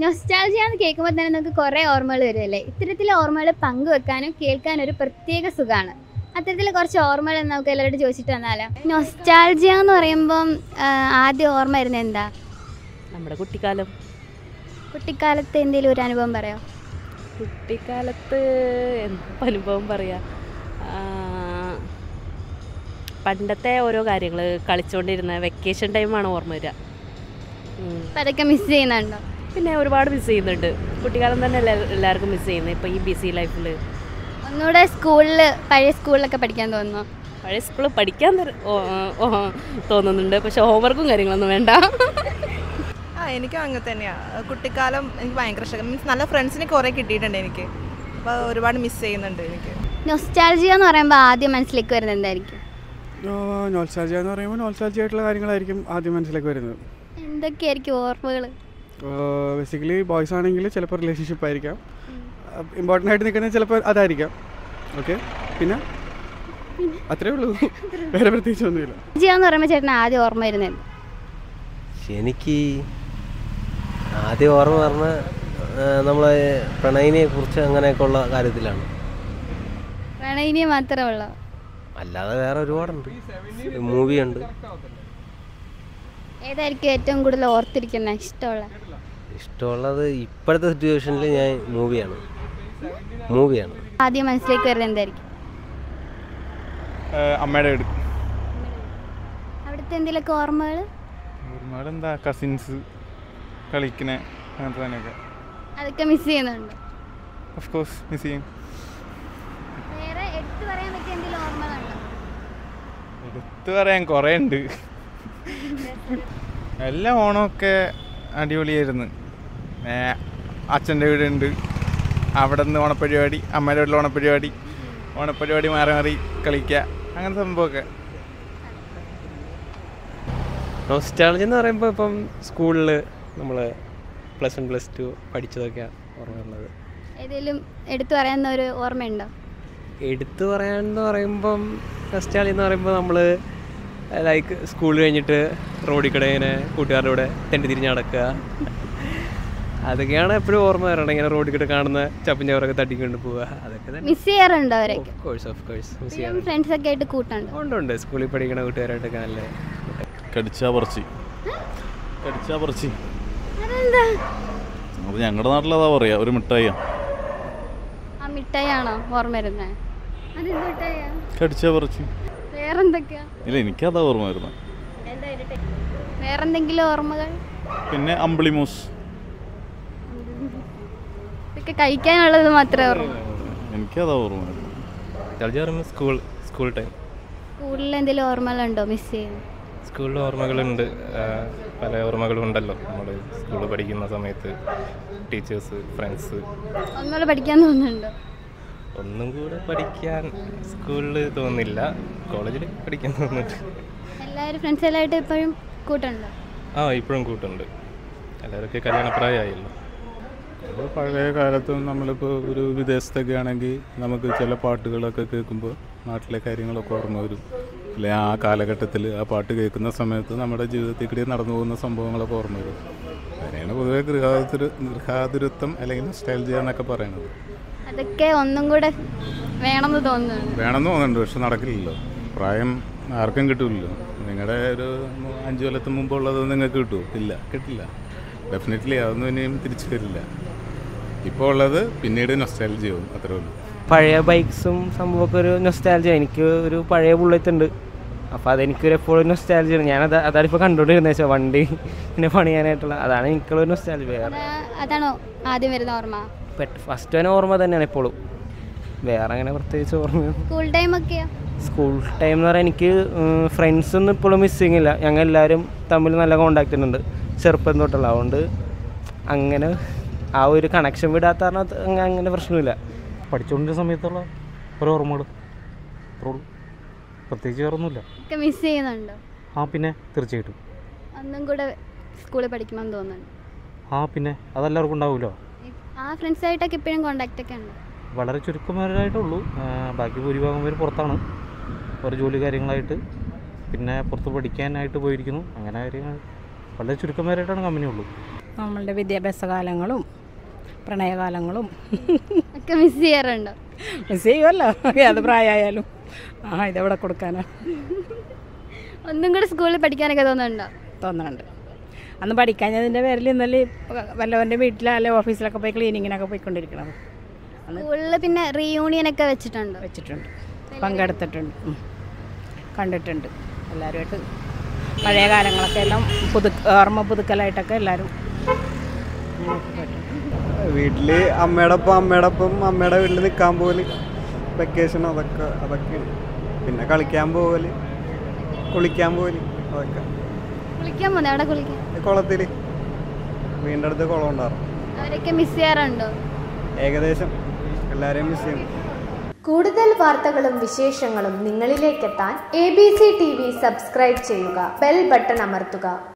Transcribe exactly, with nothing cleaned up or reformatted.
Nostalgia എന്ന് കേൾക്കുമ്പോൾ തന്നെ നമുക്ക് കുറേ ഓർമ്മകൾ വരുമല്ലേ. ഇത്തരത്തിലെ ഓർമ്മകൾ പങ്കുവെക്കാനും കേൾക്കാനും ഒരു പ്രത്യേക സുഖമാണ്. അത്തരത്തിൽ കുറച്ച് ഓർമ്മകൾ നമുക്ക് എല്ലാവരോടും ചോദിച്ചിട്ട് വന്നാലോ. നൊസ്റ്റാൾജിയ എന്ന് പറയുമ്പം ആദ്യം ഓർമ്മ വരുന്നത് എന്താ? നമ്മുടെ കുട്ടിക്കാലം. കുട്ടിക്കാലത്ത് എന്തെങ്കിലും ഒരു അനുഭവം പറയാമോ? കുട്ടിക്കാലത്ത് എന്താ അനുഭവം പറയാം, പണ്ടത്തെ ഓരോ കാര്യങ്ങൾ കളിച്ചുകൊണ്ടിരുന്ന വെക്കേഷൻ ടൈമാണ് ഓർമ്മ വരിക. അപ്പം അതൊക്കെ മിസ് ചെയ്യുന്നുണ്ടോ? പിന്നെ ഒരുപാട് മിസ് ചെയ്യുന്നുണ്ട്. കുട്ടിക്കാലം തന്നെ എല്ലാ എല്ലാവർക്കും മിസ് ചെയ്യുന്നത് ഇപ്പോൾ ഈ ബിസി ലൈഫിൽ. ഒന്നുകൂടെ സ്കൂളിൽ പഴയ സ്കൂളിലൊക്കെ പഠിക്കാൻ തോന്നുന്നു? പഴയ സ്കൂളിൽ പഠിക്കാൻ തോന്നുന്നുണ്ട്, പക്ഷെ ഹോംവർക്കും കാര്യങ്ങളൊന്നും വേണ്ട. ആ എനിക്കും അങ്ങനെ തന്നെയാണ്. കുട്ടിക്കാലം എനിക്ക് ഭയങ്കര ഇഷ്ടം. മീൻസ് നല്ല ഫ്രണ്ട്സിനെ കുറേ കിട്ടിയിട്ടുണ്ട് എനിക്ക്. അപ്പോൾ ഒരുപാട് മിസ് ചെയ്യുന്നുണ്ട് എനിക്ക്. നൊസ്റ്റാൾജിയ എന്ന് പറയുമ്പോൾ ആദ്യം മനസ്സിലേക്ക് വരുന്നത് എന്തായിരിക്കും? നൊസ്റ്റാൾജിയ എന്ന് പറയുമ്പോൾ നൊസ്റ്റാൾജിയ ആയിട്ടുള്ള കാര്യങ്ങളായിരിക്കും ആദ്യം മനസ്സിലേക്ക് വരുന്നത്. എന്തൊക്കെയായിരിക്കും ഓർമ്മകൾ? ബേസിക്കലി ബോയ്സ് ആണെങ്കിൽ ചിലപ്പോൾ റിലേഷൻഷിപ്പ് ആയിരിക്കാം, ഇമ്പോർട്ടൻ്റ് ആയിട്ട് നിൽക്കുന്നത് ചിലപ്പോൾ അതായിരിക്കാം. ഓക്കെ, പിന്നെ അത്രേ ഉള്ളൂ, വേറെ പ്രത്യേകിച്ച് ഒന്നുമില്ല. എന്ന് പറയുമ്പോൾ ചേട്ടന് ആദ്യം ഓർമ്മ വരുന്നത്? എനിക്ക് ആദ്യം ഓർമ്മ പറഞ്ഞ നമ്മളെ പ്രണയിനെ കുറിച്ച് അങ്ങനെയൊക്കെ ഉള്ള കാര്യത്തിലാണ്. പ്രണയിനെ മാത്രമേ ഉള്ളൂ? അല്ലാതെ വേറെ ഒരുപാടുണ്ട്, മൂവിയുണ്ട്. ഏതായിരിക്കും ഏറ്റവും കൂടുതൽ ഓർത്തിരിക്കുന്ന ഇഷ്ടമുള്ള? ഇഷ്ടമുള്ളത് ഇപ്പോഴത്തെ സിറ്റുവേഷനിൽ ഞാൻ മൂവിയാണ് മൂവിയാണ് ആദ്യം മനസ്സിലേക്ക് വരുന്നത് എന്തായിരിക്കും? അമ്മയുടെ വീട്. അവിടുത്തെ എന്തെങ്കിലുമൊക്കെ ഓർമ്മകൾ? ഓർമ്മകൾ എന്താ, കസിൻസ് കളിക്കണേ അങ്ങനത്തെ തന്നെയൊക്കെ. അതൊക്കെ മിസ് ചെയ്യുന്നുണ്ട്? ഓഫ് കോഴ്സ് മിസ് ചെയ്യും. വേറെ എടുത്തു പറയാൻ പറ്റിയ എന്തെങ്കിലും ഓർമ്മകളുണ്ടോ? എടുത്തു പറയാൻ കുറേ ഉണ്ട്. എല്ലാ ഓണമൊക്കെ അടിപൊളിയായിരുന്നു. അച്ഛൻ്റെ വീടുണ്ട്, അവിടെ നിന്ന് ഓണപ്പരിപാടി, അമ്മയുടെ വീട്ടിൽ ഓണപ്പരിപാടി, ഓണപ്പരിപാടി മാറി മാറി കളിക്കുക, അങ്ങനത്തെ സംഭവമൊക്കെ. നൊസ്റ്റാൾജി എന്ന് പറയുമ്പോൾ ഇപ്പം സ്കൂളിൽ നമ്മൾ പ്ലസ് വൺ പ്ലസ് ടു പഠിച്ചതൊക്കെയാണ് ഓർമ്മയുള്ളത്. ഏതെങ്കിലും എടുത്തു പറയാവുന്ന ഒരു ഓർമ്മയുണ്ടോ? എടുത്തു പറയാനെന്ന് പറയുമ്പം നൊസ്റ്റാൾജി എന്ന് പറയുമ്പോൾ നമ്മൾ ലൈക്ക് സ്കൂൾ കഴിഞ്ഞിട്ട് റോഡിൽ കൂടെ ഇങ്ങനെ കൂട്ടുകാരുടെ കൂടെ തെണ്ടി തിരിഞ്ഞ് നടക്കുക, അതൊക്കെയാണ് എപ്പോഴും ഓർമ്മ വരണം. ഇങ്ങനെ റോഡിൽ കൂടെ കാണുന്ന ചപ്പും ചവറൊക്കെ തട്ടിക്കൊണ്ട് പോവുക, അതൊക്കെ മിസ് ചെയ്യാറുണ്ടോ അവരൊക്കെ? Of course of course miss ചെയ്യാറുണ്ട്. ഫ്രണ്ട്സ് ഒക്കെ ആയിട്ട് കൂട്ടുണ്ടോ? ഉണ്ട് ഉണ്ട് സ്കൂളിൽ പഠിക്കുന്ന കൂട്ടുകാരായിട്ടൊക്കെ നല്ല കടിച്ചാ പറച്ചി കടിച്ചാ പറച്ചി അതെന്താ? അത് ഞങ്ങളുടെ നാട്ടിലതാ പറയാ, ഒരു മിഠായിയാ. ആ മിഠായിയാണോ ഓർമ്മ വരുന്നത്? അതെന്ത് മിഠായിയാ? കടിച്ചാ പറച്ചി. വേറെന്തൊക്കെയാ? ഇല്ല, എനിക്കതാ ഓർമ്മ വരുന്നത്. വേറെന്തെങ്കിലും ഓർമ്മകൾ? പിന്നെ അമ്പിളിമൂസ്. ഇതൊക്കെ കഴിക്കാനുള്ളത് മാത്രമേ ഓർമ്മ? എനിക്കതാ ഓർമ്മ വരുന്നത്. School school time. സ്കൂളിൽ എന്തെങ്കിലും ഓർമ്മകളുണ്ടോ മിസ് ചെയ്യുന്നത്? സ്കൂളിൽ ഓർമ്മകളുണ്ട്, പല ഓർമ്മകളും ഉണ്ടല്ലോ. നമ്മൾ സ്കൂളിൽ പഠിക്കുന്ന സമയത്ത് ടീച്ചേഴ്സ്, ഫ്രണ്ട്സ്. ഒന്നുകൂടെ പഠിക്കാൻ തോന്നുന്നുണ്ടോ? ഒന്നും കൂടെ പഠിക്കാൻ സ്കൂളിൽ തോന്നുന്നില്ല, കോളേജിൽ പഠിക്കാൻ തോന്നുന്നുണ്ട്. എല്ലാവരും ഫ്രണ്ട്സ് എല്ലായിട്ട് ഇപ്പോഴും കൂട്ടുണ്ടോ? ആ ഇപ്പോഴും കൂട്ടുണ്ട്, എല്ലാവർക്കും കല്യാണപ്രായമായല്ലോ. പഴയ കാലത്തും നമ്മളിപ്പോൾ ഒരു വിദേശത്തൊക്കെ ആണെങ്കിൽ നമുക്ക് ചില പാട്ടുകളൊക്കെ കേൾക്കുമ്പോൾ നാട്ടിലെ കാര്യങ്ങളൊക്കെ ഓർമ്മ വരും. അല്ലെ ആ കാലഘട്ടത്തിൽ ആ പാട്ട് കേൾക്കുന്ന സമയത്ത് നമ്മുടെ ജീവിതത്തിൽ കൂടി നടന്നു പോകുന്ന സംഭവങ്ങളൊക്കെ ഓർമ്മ വരും. അതിനാണ് പൊതുവെ ഗൃഹാതുര ഗൃഹാതുരത്വം അല്ലെങ്കിൽ നൊസ്റ്റാൾജിയ എന്നൊക്കെ പറയുന്നത്. അതൊക്കെ ഒന്നും കൂടെ വേണമെന്ന് തോന്നുന്നു. വേണമെന്ന് തോന്നുന്നുണ്ട്, പക്ഷെ നടക്കില്ലല്ലോ. പ്രായം ആർക്കും കിട്ടില്ലല്ലോ. നിങ്ങളുടെ ഒരു അഞ്ച് കൊല്ലത്തിന് മുമ്പുള്ളത് നിങ്ങൾക്ക് കിട്ടുമോ? ഇല്ല, കിട്ടില്ല. ഡെഫിനറ്റ്ലി അതൊന്നും ഇനിയും തിരിച്ചു വരില്ല. ഇപ്പോൾ ഉള്ളത് പിന്നീട് നൊസ്റ്റാൾജിയ ആവും, അത്രേ ഉള്ളൂ. പഴയ ബൈക്സും സംഭവമൊക്കെ ഒരു നൊസ്റ്റാൾജിയ. എനിക്ക് ഒരു പഴയ ബുള്ളറ്റ് ഉണ്ട്, അപ്പോൾ അതെനിക്കൊരു എപ്പോഴും നൊസ്റ്റാൾജിയാണ്. ഞാനത് അതാണ് ഇപ്പോൾ കണ്ടുകൊണ്ടിരുന്നത് വെച്ചാൽ വണ്ടി പിന്നെ പണിയാനായിട്ടുള്ള, അതാണ് എനിക്കുള്ള നൊസ്റ്റാൾജിയ. അതാണോ ആദ്യം വരുന്ന ഓർമ്മ? ഫസ്റ്റ് തന്നെ ഓർമ്മ തന്നെയാണ് എപ്പോഴും, വേറെ അങ്ങനെ പ്രത്യേകിച്ച് ഓർമ്മ. സ്കൂൾ ടൈം ഒക്കെയാ? സ്കൂൾ ടൈം എന്ന് പറയാൻ എനിക്ക് ഫ്രണ്ട്സൊന്നും ഇപ്പോഴും മിസ്സിങ് ഇല്ല. ഞങ്ങൾ എല്ലാവരും തമ്മിൽ നല്ല കോണ്ടാക്റ്റ് ഉണ്ട് ചെറുപ്പം തൊട്ടുള്ള, അതുകൊണ്ട് അങ്ങനെ ആ ഒരു കണക്ഷൻ വിടാത്ത കാരണം അങ്ങനെ പ്രശ്നമില്ല. പഠിച്ചുകൊണ്ടിരുന്ന സമയത്തുള്ള ഓരോ ഓർമ്മകൾ അത്രേ ഉള്ളൂ, പ്രത്യേകിച്ച് വേറെ ഒന്നുമില്ല. മിസ് ചെയ്യുന്നുണ്ടോ? ആ പിന്നെ തീർച്ചയായിട്ടും. ഒന്നും കൂടെ സ്കൂളിൽ പഠിക്കണമെന്ന് തോന്നുന്നുണ്ട്? ആ പിന്നെ അതെല്ലാവർക്കും ഉണ്ടാവുമല്ലോ. ആ ഫ്രണ്ട്സായിട്ടൊക്കെ ഇപ്പോഴും കോണ്ടാക്റ്റ് ഒക്കെ ഉണ്ട്? വളരെ ചുരുക്കമാരായിട്ടുള്ളൂ, ബാക്കി ഭൂരിഭാഗം പേര് പുറത്താണ്, ഓരോ ജോലി കാര്യങ്ങളായിട്ട്, പിന്നെ പുറത്ത് പഠിക്കാനായിട്ട് പോയിരിക്കുന്നു, അങ്ങനെ കാര്യങ്ങൾ വളരെ ചുരുക്കമാരായിട്ടാണ് കമ്പനി ഉള്ളൂ. നമ്മളുടെ വിദ്യാഭ്യാസ കാലങ്ങളും പ്രണയകാലങ്ങളും ഒക്കെ മിസ് ചെയ്യാറുണ്ടോ? മിസ് ചെയ്യുമല്ലോ, അത് പ്രായമായാലും. ആ ഇതെവിടെ കൊടുക്കാനാ? ഒന്നും കൂടെ സ്കൂളിൽ പഠിക്കാനൊക്കെ തോന്നുന്നുണ്ടോ? തോന്നുന്നുണ്ട്. അന്ന് പഠിക്കാഞ്ഞതിൻ്റെ പേരിൽ ഇന്നലെ വല്ലവൻ്റെ വീട്ടിലോ അല്ലെ ഓഫീസിലൊക്കെ പോയി ക്ലീനിങ്ങിനൊക്കെ പോയിക്കൊണ്ടിരിക്കണം. സ്കൂളിൽ പിന്നെ റീയൂണിയനൊക്കെ വെച്ചിട്ടുണ്ടോ? വെച്ചിട്ടുണ്ട്, പങ്കെടുത്തിട്ടുണ്ട്, കണ്ടിട്ടുണ്ട്. എല്ലാവരുമായിട്ട് പഴയ കാലങ്ങളൊക്കെ എല്ലാം പുതു ഓർമ്മ പുതുക്കലായിട്ടൊക്കെ എല്ലാവരും വീട്ടിൽ അമ്മയുടെ ഒപ്പം അമ്മയുടെ ഒപ്പം അമ്മയുടെ വീട്ടിൽ നിൽക്കാൻ പോകല്, വെക്കേഷൻ അതൊക്കെ അതൊക്കെയാണ്. പിന്നെ കളിക്കാൻ പോകല്, കുളിക്കാൻ പോകല്, അതൊക്കെ. കുളിക്കാൻ പോകുന്നത് എവിടെ കുളിക്കാൻ? കുളത്തിൽ, വീടിൻ്റെ അടുത്ത് കുളം ഉണ്ടാകും. അവരൊക്കെ മിസ് ചെയ്യാറുണ്ടോ? ഏകദേശം എല്ലാവരെയും മിസ് ചെയ്യുന്നു. കൂടുതൽ വാർത്തകളും വിശേഷങ്ങളും നിങ്ങളിലേക്കെത്താൻ A B C T V subscribe ചെയ്യുക, ബെൽ ബട്ടൺ അമർത്തുക.